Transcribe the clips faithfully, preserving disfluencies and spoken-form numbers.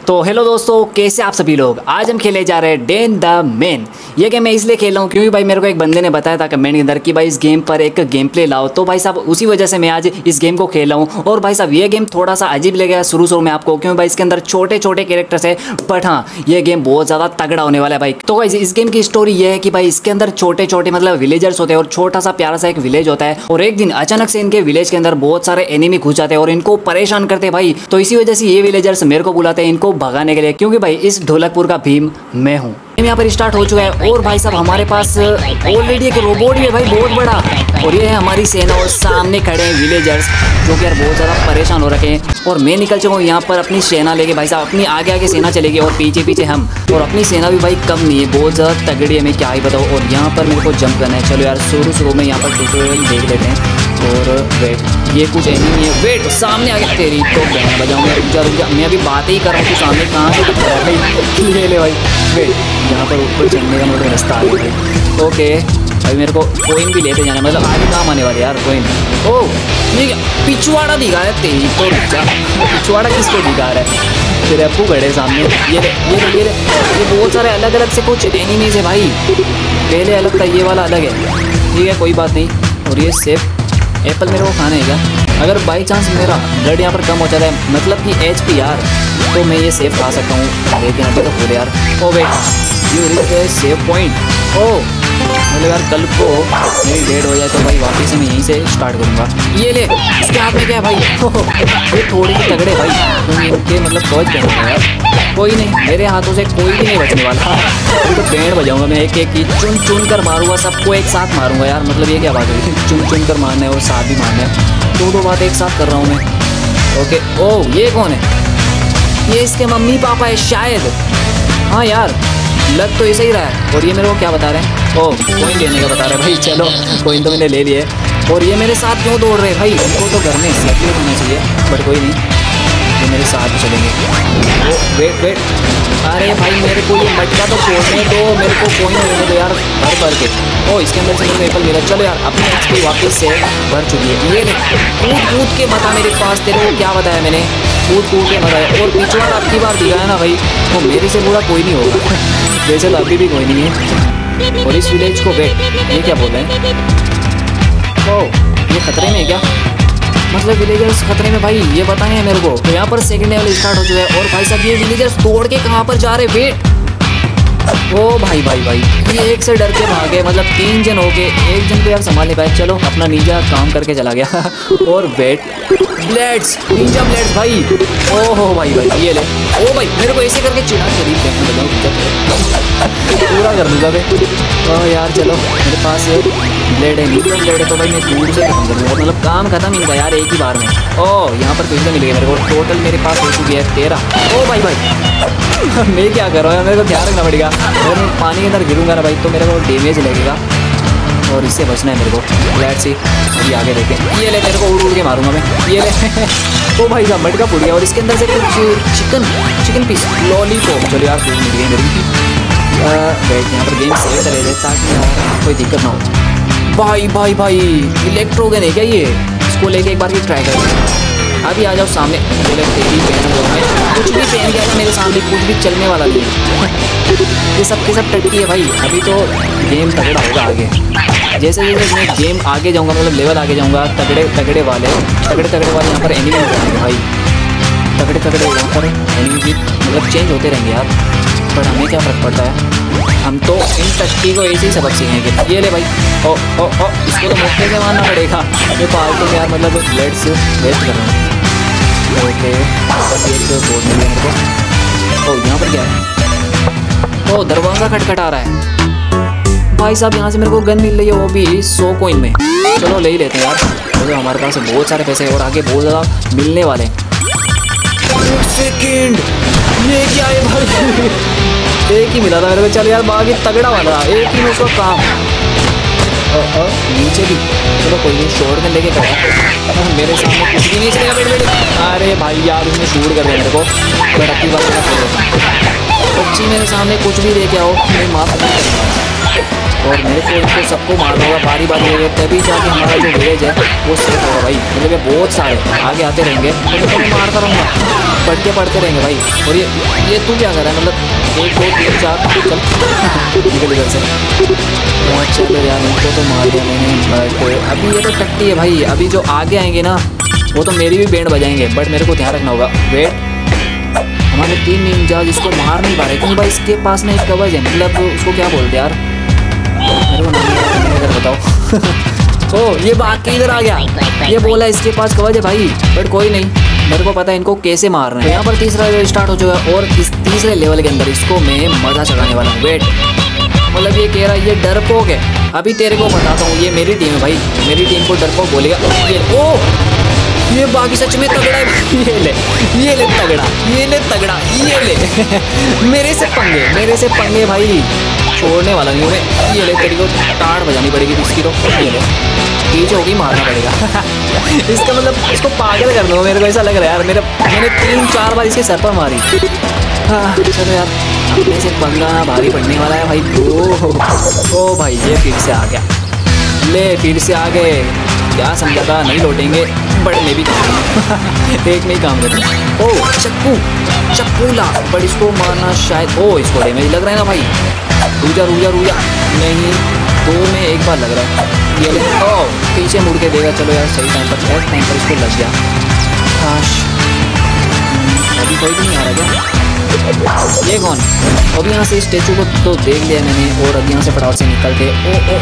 तो हेलो दोस्तों, कैसे आप सभी लोग। आज हम खेले जा रहे हैं डेन द मैन। ये गेम मैं इसलिए खेल रहा हूँ क्योंकि भाई मेरे को एक बंदे ने बताया था कमेंट के अंदर कि भाई इस गेम पर एक गेम प्ले लाओ, तो भाई साहब उसी वजह से मैं आज इस गेम को खेल रहा हूँ। और भाई साहब ये गेम थोड़ा सा अजीब लगेगा शुरू शुरू में आपको, क्योंकि भाई इसके अंदर छोटे छोटे कैरेक्टर्स है, बट हाँ ये गेम बहुत ज़्यादा तगड़ा होने वाला है भाई। तो भाई इस गेम की स्टोरी ये है कि भाई इसके अंदर छोटे छोटे मतलब विलेजर्स होते हैं और छोटा सा प्यारा सा एक विलेज होता है, और एक दिन अचानक से इनके विलेज के अंदर बहुत सारे एनिमी घुस जाते हैं और इनको परेशान करते हैं भाई। तो इसी वजह से ये विलेजर्स मेरे को बुलाते हैं इनको भगाने के लिए, क्योंकि भाई इस ढोलकपुर का भीम मैं हूँ। यहाँ पर स्टार्ट हो चुका है और भाई साहब हमारे पास ऑलरेडी एक रोबोट भी है भाई बहुत बड़ा, और ये है हमारी सेना और सामने खड़े हैं विलेजर्स जो कि यार बहुत ज़्यादा परेशान हो रखे हैं। और मैं निकल चुका हूँ यहाँ पर अपनी सेना लेके भाई साहब, अपनी आगे आगे सेना चलेगी और पीछे पीछे हम, और अपनी सेना भी भाई कम नहीं है, बहुत ज़्यादा तगड़ी है, मैं क्या ही बताऊँ। और यहाँ पर मेरे को जंप करना है। चलो यार शुरू शुरू में यहाँ पर ट्यूटोरियल देख लेते हैं। और वेट ये कुछ एनिमी है, वेट सामने आ गया, तेरी तो बहन बजाऊँ मैं, रुक जा रुक जा, मैं अभी बातें ही कर रहा हूँ, तो सामने कहाँ से दिख रहा है भाई, ले ले भाई। वेट यहाँ पर ऊपर चढ़ने का मेरे रास्ता आ गया भाई। ओके भाई मेरे को कोइन भी लेते जाना, मतलब आगे काम आने वाले यार कोइन। ओ ये क्या पिछवाड़ा दिखा है, तेरी तो रुक जा, पिछवाड़ा किसको दिखा रहा है, तेरे अप्पू गड़े सामने। ये ले ये ले ये ले ये बहुत सारे अलग अलग से कुछ एनिमीज है भाई, पहले अलग था ये वाला अलग है, ठीक है कोई बात नहीं। और ये सेफ एप्पल मेरे को खाना है क्या, अगर बाई चांस मेरा ब्लड यहाँ पर कम हो जाता है, मतलब कि एच पी यार, तो मैं ये सेफ खा सकता हूँ, लेकिन अभी तो बोले यार। ओ वेट ये सेव पॉइंट, ओ मतलब यार कल को मेरी डेड हो जाए तो भाई वापस से मैं यहीं से स्टार्ट करूँगा। ये ले इसके हाथ में क्या है भाई, ये थोड़ी सी तगड़े भाई, तो इनके मतलब कवच पहनूंगा यार, कोई नहीं मेरे हाथों से कोई भी नहीं बचने वाला। अभी तो बैंड बजाऊंगा मैं, एक एक की चुन चुन कर मारूंगा, सबको एक साथ मारूंगा यार, मतलब ये क्या बात है, चुन चुन कर मारना है और साथ भी मारना है, दो दो बात एक साथ कर रहा हूँ मैं। ओके ओ ये कौन है, ये इसके मम्मी पापा है शायद, हाँ यार लग तो ऐसा ही रहा है। और ये मेरे को क्या बता रहे हैं, ओ कोइन लेने का बता रहे हैं भाई, चलो कोइन तो मैंने ले लिए। और ये मेरे साथ क्यों दौड़ रहे हैं भाई, इनको तो घर में सेफ्टी होना चाहिए, बट कोई नहीं ये मेरे साथ ही चलेंगे। ओ वेट वेट, अरे भाई मेरे को ये मटका तो फोड़ने दो, मेरे को कोइन लेने दो यार भर भर के। ओ इसके अंदर से मेरे को एप्पल मिला, चलो यार अपनी एच पी वापस से भर चुकी है। ये कूद कूद के बता मेरे पास, तेरे को क्या बताया मैंने, कूद कूद के बताया। और पिछवाड़ा आपकी बार दिखाया ना भाई, वो मेरे से बुरा कोई नहीं होगा, वैसे तो अभी भी कोई नहीं है। और इस विलेज को वेट ये क्या बोल रहे हैं, ओ ये खतरे में है क्या, मतलब विलेजर्स खतरे में भाई, ये बताएं मेरे को। तो यहाँ पर सेकंड लेवल स्टार्ट हो चुका है और भाई साहब ये विलेजर्स दौड़ के कहाँ पर जा रहे, वेट ओ भाई भाई भाई ये एक से डर के भागे, मतलब तीन जन हो गए, एक जन को यार संभाल नहीं पाए, चलो अपना निंजा काम करके चला गया। और वेट ब्लेड्स, निंजा ब्लेड्स भाई, ओहो भाई भाई ये ले, ओ भाई मेरे को ऐसे करके चिढ़ा शरीफ देखने लगा, पूरा कर दूंगा मैं। ओ यार चलो मेरे पास ब्लेड है, निंजा ब्लेड है, तो भाई मैं दूर से खत्म कर दूँगा, मतलब काम खत्म ही यार एक ही बार में। ओ यहाँ पर फिर से मिल गया मेरे को, टोटल मेरे पास हो चुकी है तेरह। ओ भाई भाई मैं क्या कर रहा हूँ, मेरे को ध्यान रखना पड़ेगा, अगर मैं पानी के अंदर गिरूंगा ना भाई तो मेरे को डैमेज लगेगा, और इससे बचना है मेरे को। लेट्स सी अभी आगे देखें, ये ले तेरे को उड़ उड़ के मारूंगा मैं, ये ले ओ भाई साहब मटका फूट गया, और इसके अंदर से कुछ चिकन चिकन पीस लॉलीपॉप, चलो यार मिल गई मेरी। वेट यहाँ पर गेम सेव कर रहे ताकि कोई दिक्कत ना हो। भाई भाई भाई इलेक्ट्रोगन है क्या ये, इसको लेके एक बार भी ट्राई कर, अभी आ जाओ सामने। बोले तेरी पहन कुछ भी पहन गया था मेरे सामने, कुछ भी चलने वाला नहीं ये सब के सब टट्टी है भाई। अभी तो गेम तगड़ा होगा आगे, जैसे जैसे मैं गेम आगे जाऊंगा, मतलब लेवल आगे जाऊंगा, तगड़े तगड़े वाले तगड़े तगड़े वाले यहाँ पर एनिमी होंगे भाई, तगड़े तगड़े यहाँ पर एनिमी भी मतलब चेंज होते रहेंगे यार, पर हमें क्या फ़र्क पड़ता है, हम तो इन टट्टी को ऐसे ही सबक सीखेंगे। ये ले भाई, ओ ओ ओ इसको तो मौके से मारना पड़ेगा, ये फालतू यार मतलब ब्लेड्स वेस्ट कर रहा हूँ। ओके बस एक बोर्ड मिल गया मेरे को। ओ यहाँ पर क्या है, ओ दरवाज़ा खटखटा रहा है भाई साहब, यहाँ से मेरे को गन मिल रही है, वो भी सौ कोइन में, चलो ले ही लेते हैं यार, तो हमारे पास बहुत सारे पैसे और आगे बहुत ज़्यादा मिलने वाले हैं। सेकेंड ये क्या है भाई, एक ही मिला था मेरे को, चल यार बाकी तगड़ा वाला एक ही में उसका काम। ओ, ओ, नीचे भी चलो कोई नहीं, शॉर्ट में लेके करा मेरे सामने कुछ भी नहीं चलेगा बेटे बेटे। अरे भाई यार उसने शूट कर दिया मेरे को, मैं अपनी बात बच्ची मेरे सामने कुछ भी लेके आओ मैं माफ नहीं करूँगा। और मेरे को इनको सबको मारना होगा बारी बारी है, तभी जाके हमारा जो विलेज है वो सेट होगा भाई। मतलब ये बहुत सारे आगे आते रहेंगे तो मैं मारता रहूँगा, पढ़ते पढ़ते रहेंगे भाई। और ये ये तू क्या कर रहा है? मतलब एक दो तीन चार चल निकल इधर से। चलो यार इनको तो मार दिया मैंने, बट अभी ये तो टट्टी है भाई। अभी जो आगे आएंगे ना वो तो मेरी भी बैंड बजाएंगे, बट मेरे को ध्यान रखना होगा। वेट, हमारे तीन निंजा जिसको मार नहीं पा रहे क्योंकि भाई इसके पास ना एक कवच है, मतलब उसको क्या बोलते यार, मेरे को नाम इधर बताओ। ओ ये बात के इधर आ गया, ये बोला इसके पास कवच है भाई, बट कोई नहीं, मेरे को पता है इनको कैसे मारना है। यहाँ पर तीसरा लेवल स्टार्ट हो चुका है और इस तीसरे लेवल के अंदर इसको मैं मजा चढ़ाने वाला हूँ। वेट, मतलब ये कह रहा है ये डरपोक है, अभी तेरे को बताता हूँ। ये मेरी टीम है भाई, मेरी टीम को डरपोक बोलेगा। ये ओ ये बाकी सच में तगड़ा है। ये ले ये ले तगड़ा, ये ले तगड़ा, ये ले मेरे से पंगे, मेरे से पंगे भाई, छोड़ने वाला नहीं हूँ मैं। ये ले तेरी को टाड़ बजानी पड़ेगी इसकी तो। ये ले पीछे होगी, मारना पड़ेगा। इसका मतलब इसको पागल कर दो, मेरे को ऐसा लग रहा है यार। मेरे मैंने तीन चार बार इसके सर पर मारी। हाँ चलो यार, अपने से पंगा ना भारी पड़ने वाला है भाई। ओ ओ भाई ये फिर से आ गया, ले फिर से आ गए। क्या समझा था नहीं लौटेंगे, बड़े में भी काम एक में ही काम करते हैं। ओ चक्कू चक्कू ला, बट इसको मारना शायद, ओ इसको डैमेज लग रहा है ना भाई। रूजा रूजा रूजा नहीं, दो में एक बार लग रहा है। ये ले, ओ पीछे मुड़ के देगा। चलो यार सही टाइम पर, करेक्ट टाइम पर इसको लग गया। काश अभी कोई भी नहीं आ रहा क्या? ये कौन? अभी यहाँ से स्टेचू को तो देख लिया मैंने, और अभी यहाँ से फटाफट से निकल के ओ ओ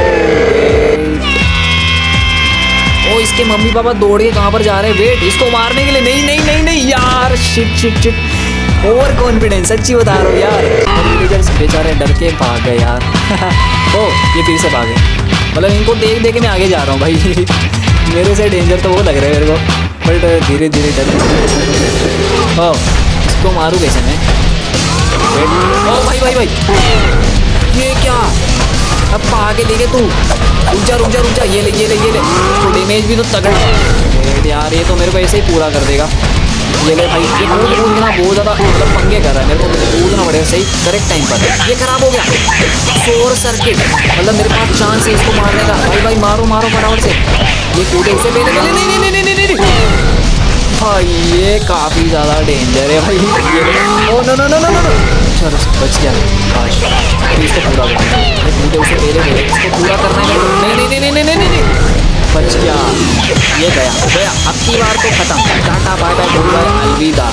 ओ इसके मम्मी पापा दौड़ के कहाँ पर जा रहे हैं? वेट, इसको मारने के लिए। नहीं नहीं नहीं नहीं यार, shit shit shit, over confidence, सच्ची बता रहा हूँ यार। विलेजर्स बेचारे डर के भाग गए यार। ओ ये फिर से भागे, मतलब इनको देख देख के मैं आगे जा रहा हूँ भाई। मेरे से डेंजर तो वो लग रहा है मेरे को, बट धीरे धीरे डर। ओ इसको मारूँ कैसे मैं? ओ भाई भाई भाई, ये क्या? अब आगे लेके तू, रुक जा रुक जा रुक जा। ये ले ये ले ये ले, तो डैमेज भी तो तगड़ा यार। ये तो मेरे को ऐसे ही पूरा कर देगा। ये ले भाई, ये कूद कूद ना बहुत ज़्यादा मतलब पंगे कर रहा है, मेरे को कूदना पड़ेगा सही करेक्ट टाइम पर। ये खराब हो गया, शोर सर्किट, मतलब मेरे पास चांस है इसको मारने का। भाई भाई मारो मारो फटाफट से। ये कूदे उससे पहले पहले नहीं नहीं नहीं नहीं नहीं भाई, ये काफ़ी ज़्यादा डेंजर है भाई। ये oh no no no no no, चलो बच गया। काश इसको पूरा करना है, कूदे उससे पहले पहले इसको पूरा करना है। नहीं नहीं नहीं नहीं नहीं नहीं नहीं बच गया। ये गया गया, अब की बार तो खत्म। Tata bye bye goodbye अलविदा।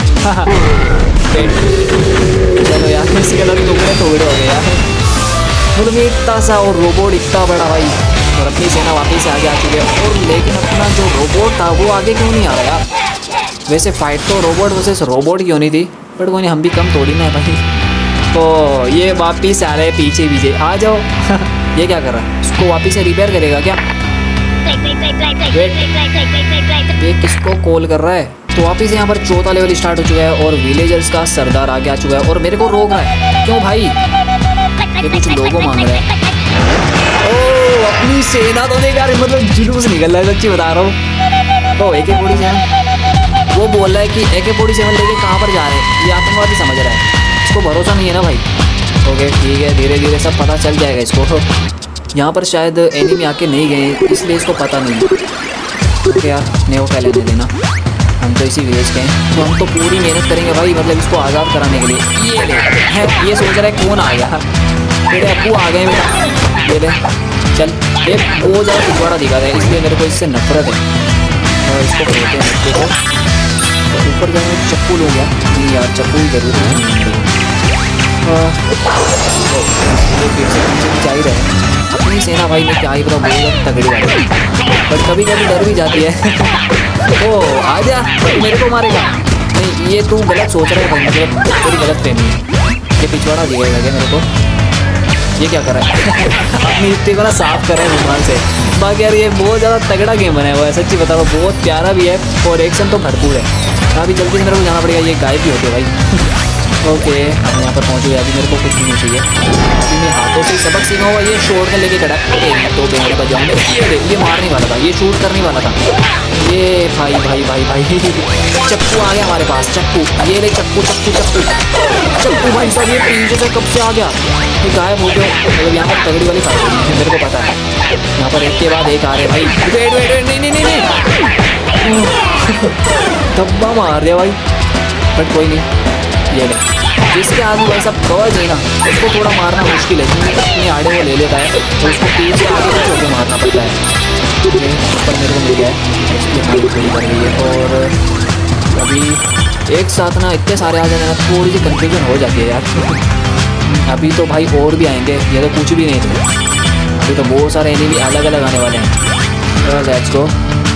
चलो यार किसी का टुकड़े टुकड़े हो गए यार। मतलब ये इतना सा और रोबोट इतना बड़ा भाई, और अपनी सेना वापस से आगे आ चुके हैं। और लेकिन अपना जो रोबोट था वो आगे क्यों नहीं आ रहा यार? वैसे फाइट तो रोबोट वर्सेस रोबोट की होनी थी, बट कोई नहीं, हम भी कम थोड़ी ना है भाई। तो ये वापिस आ रहे हैं पीछे पीछे, आ जाओ। ये क्या कर रहा है? इसको वापिस से रिपेयर करेगा क्या? ये किसको कॉल कर रहा है? तो वापिस यहाँ पर चौथा लेवल स्टार्ट हो चुका है और विलेजर्स का सरदार आगे आ चुका है और मेरे को रोक रहा है। क्यों भाई? ये कुछ लोगों मांग रहे हैं। ओ अपनी सेना तो देख यार, मतलब जुलूस निकल रहा है, सच्ची बता रहा हूँ। ओ ए के फोर्टी सेवन वो बोल रहा है कि ए के फोर्टी सेवन लेके कहाँ पर जा रहे हैं, ये आतंकवादी समझ रहा है। इसको भरोसा नहीं है ना भाई। ओके ठीक है, धीरे धीरे सब पता चल जाएगा इसको। यहाँ पर शायद एनिमी आके नहीं गए इसलिए इसको पता नहीं। ओके यार नेओ क्या लेने देना, हम तो इसी विलेज के हैं, तो हम तो पूरी मेहनत करेंगे भाई, मतलब इसको आज़ाद कराने के लिए। ये ले है, ये सोच रहा है कौन आ गया, तेरे अब्बू आ गए बेटा। ये ले चल, ये बहुत ज़्यादा पिछवाड़ा दिखा रहा है इसलिए मेरे को इससे नफरत है। और इसको खोलते हैं बच्चे को, तो ऊपर जाने चप्पू लो गया। नहीं यार चप्पू ही जरूर है। फिर से पीछे जा ही रहे अपनी सेना भाई में, क्या ही पता बहुत तगड़ी बात है, बट कभी कभी डर भी जाती है। ओ आजा, मेरे को मारेगा? नहीं ये तू गलत सोच रहा है भाई, मतलब तेरी गलत फहमी है। ये पिछवाड़ा दिया लगे मेरे को। ये क्या कर रहा है? अपनी हिस्ट्री को ना साफ कर रहे हैं भगवान से। बाकी यार ये बहुत ज़्यादा तगड़ा गेम बनाया हुआ है, सच्ची बताओ बहुत प्यारा भी है और एक्शन तो भरपूर है। अभी जल्दी से मेरे को जाना पड़ेगा, ये गायब भी होते भाई। ओके अब यहाँ पर पहुँच गया, अभी मेरे को कुछ नहीं चाहिए। अभी मैं हाथों से सबक सीखा हुआ, ये शॉट में लेके खड़ा है तो बेहद बजाऊंगा। ये ये मारने वाला था, ये शूट करने वाला था। ये भाई भाई भाई भाई चक्कू आ गया हमारे पास, चक्कू। ये ले चक्कू चक्कू चक्कू चप्पू भाई साहब ये पीछे से कब से आ गया, ये गायब हो गया। मतलब यहाँ पर तगड़ी वाली फाइट होनी है, मेरे को पता है। यहाँ पर एक के बाद एक आ रहे भाई। वेट वेट वेट नहीं नहीं नहीं नहीं धब्बा मार दिया भाई, बट कोई नहीं। ये ले जिसके आगे भाई साहब कवर है ना, उसको थोड़ा मारना मुश्किल है क्योंकि अपने आड़े वो ले लेता है तो उसको पीछे आगे कुछ होकर मारना पड़ता है। पर मेरे को मिल गया है, इसकी हालत थोड़ी कर गई है। और अभी एक साथ ना इतने सारे आ जाने ना थोड़ी सी कंफ्यूजन हो जाती है यार। अभी तो भाई और भी आएंगे, ये तो कुछ भी नहीं थे। अभी तो बहुत सारे एनिमी अलग अलग आने वाले हैं। Let's go.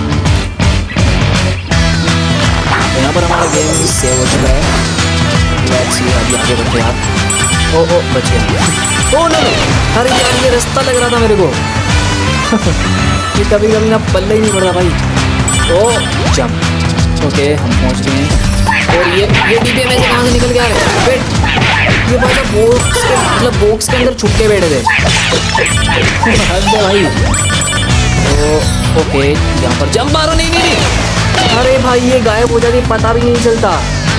यहाँ पर हमारा गेम सेव हो चुका है। लेट्स सी अभी आगे बढ़ते यार। ओ ओ बच गया। ओ नो, अरे यार ये रास्ता लग रहा था मेरे को ये कभी कभी ना पल्ले ही नहीं पड़ता भाई। ओ जंप। ओके हम पहुँच गए हैं। और ये ये डिब्बे में से कहाँ से निकल गया है? वेट ये भाई साहब बॉक्स के मतलब बॉक्स के अंदर छुप के बैठे थे हद है भाई। ओ ओके यहाँ पर जंप मारो। नहीं नहीं नहीं, अरे भाई ये गायब हो जाती पता भी नहीं चलता।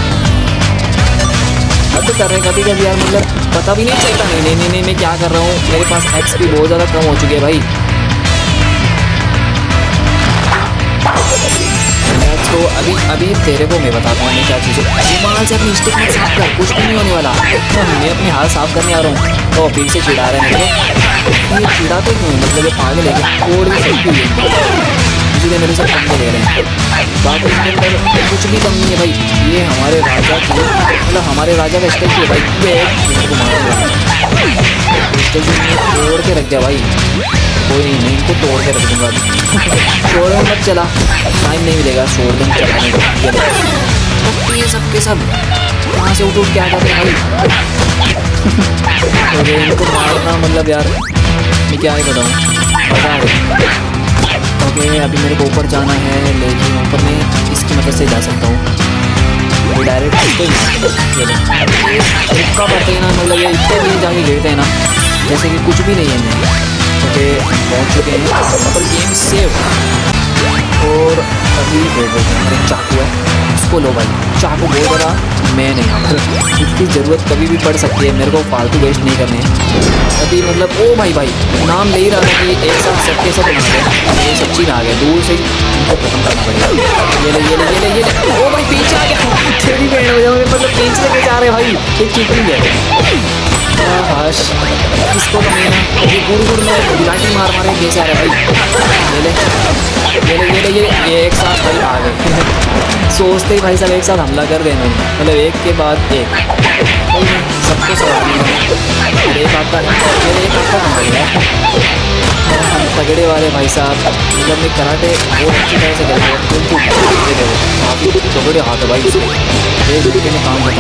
हद कर रहे हैं कभी कभी यार, मतलब पता भी नहीं चलता। नहीं नहीं नहीं नहीं मैं क्या कर रहा हूँ, मेरे पास एक्स भी बहुत ज़्यादा कम हो चुके हैं भाई। तो अभी अभी तेरे को मैं बताता हूँ मैं क्या चीज़ है। रुमाल से अपनी स्टिक में साफ कर, कुछ भी नहीं होने वाला। मैं अपने हाथ साफ करने आ रहा हूँ तो फिर से चिढ़ा रहे हैं मेरे को। ये चिढ़ाते क्यों, मतलब ये पागल है कि कोड भी सब भी इसलिए मेरे से कम ले रहे हैं। बाकी इसके अंदर कुछ भी कम नहीं है भाई। ये हमारे राजा की मतलब हमारे राजा का स्टेज है भाई। मेरे को मारा स्टेज तोड़ के रख दिया भाई। कोई नहीं, मैं इनको तोड़ के रख दूँगा। छोड़ मत चला, टाइम नहीं मिलेगा छोड़ दूँ चलाने को। ये सब के सब कहाँ से उठ उठ के आ जाते हैं भाई। तो इनको मारना मतलब यार मैं क्या ही बताऊँ, मज़ा आ रहा। ओके अभी मेरे को ऊपर जाना है, लेकिन ऊपर मैं इसकी मदद से जा सकता हूँ डायरेक्ट। रुका पड़ते हैं ना, मतलब ये इतने भी जाके गिरते हैं ना जैसे कि कुछ भी नहीं है इनमें। ओके पहुँच चुके हैं पर गेम सेव। और अभी वेट वेट हमारे चाकू है, उसको लो भाई। चाकू बहुत बड़ा मैं नहीं यहाँ पर, इसकी ज़रूरत कभी भी पड़ सकती है, मेरे को फालतू वेस्ट नहीं करने हैं अभी। मतलब ओ भाई भाई नाम ले ही रहा था कि एक साथ सबके सब बना गए, ये सब चीज़ आ गए दूर से इनको खत्म करना पड़ेगा। ये ले ये ले ये ले ये ले ओ भाई पीछे आ गया, तेरी बैंड हो जाओगे मतलब पीछे लेके जा रहे भाई। एक चीटिंग है हाश, इसको तो मैं ये गुड़ गुड़ में गुलाटी मार मारे कैसे आ रहे भाई। ये ले ये ले ये ले ये ये एक साथ भाई आ गए सोचते ही भाई सब एक साथ हमला कर देना, मतलब एक के बाद एक सबको सवाल एक आपका एक आपका नंबर है। हम तगड़े वाले भाई साहब, मतलब मैं कराटे बहुत अच्छी तरह से करते हैं क्योंकि काफ़ी तगड़े हाथ है भाई उसके। एक घंटे में काम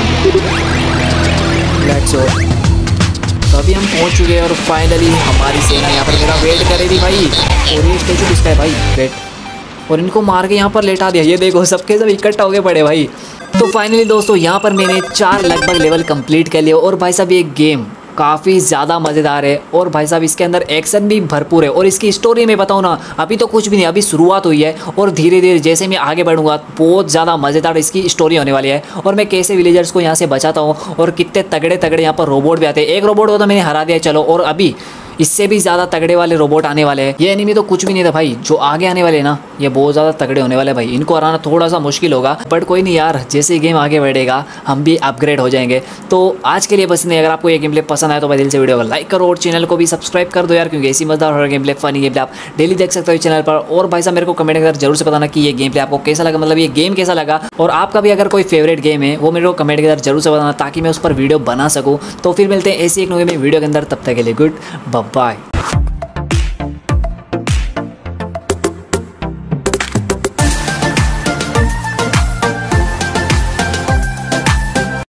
खत्म। Let's go. तो अभी हम पहुंच चुके हैं और फाइनली हमारी सेना यहाँ पर मेरा वेट करे थी भाई। और ये स्टेचू किसका है भाई? वेट, और इनको मार के यहाँ पर लेटा दिया। ये देखो सबके सब इकट्ठा हो गए पड़े भाई। तो फाइनली दोस्तों यहाँ पर मैंने चार लगभग लेवल कंप्लीट कर लिया। और भाई साहब ये गेम काफ़ी ज़्यादा मज़ेदार है और भाई साहब इसके अंदर एक्शन भी भरपूर है। और इसकी स्टोरी में बताऊँ ना, अभी तो कुछ भी नहीं, अभी शुरुआत हुई है और धीरे धीरे जैसे मैं आगे बढ़ूंगा बहुत ज़्यादा मज़ेदार इसकी स्टोरी होने वाली है। और मैं कैसे विलेजर्स को यहाँ से बचाता हूँ और कितने तगड़े तगड़े यहाँ पर रोबोट भी आते हैं। एक रोबोट को तो मैंने हरा दिया चलो, और अभी इससे भी ज़्यादा तगड़े वाले रोबोट आने वाले हैं। ये एनिमी तो कुछ भी नहीं था भाई, जो आगे आने वाले ना ये बहुत ज़्यादा तगड़े होने वाले भाई। इनको हराना थोड़ा सा मुश्किल होगा बट कोई नहीं यार, जैसे गेम आगे बढ़ेगा हम भी अपग्रेड हो जाएंगे। तो आज के लिए बस नहीं, अगर आपको ये गेम प्ले पसंद आए तो भाई दिल से वीडियो को लाइक करो और चैनल को भी सब्सक्राइब कर दो यार, क्योंकि ऐसी मजेदार और gameplay funny gameplay आप डेली देख सकते हो चैनल पर। और भाई साहब मेरे को कमेंट कर जरूर से बताना कि ये गेम प्ले आपको कैसा लगा, मतलब ये गेम कैसा लगा, और आपका भी अगर कोई फेवरेट गेम है वो मेरे को कमेंट के अंदर जरूर से बताना ताकि मैं उस पर वीडियो बना सकूँ। तो फिर मिलते हैं ऐसी एक नई वीडियो के अंदर, तब तक के लिए गुड बाय।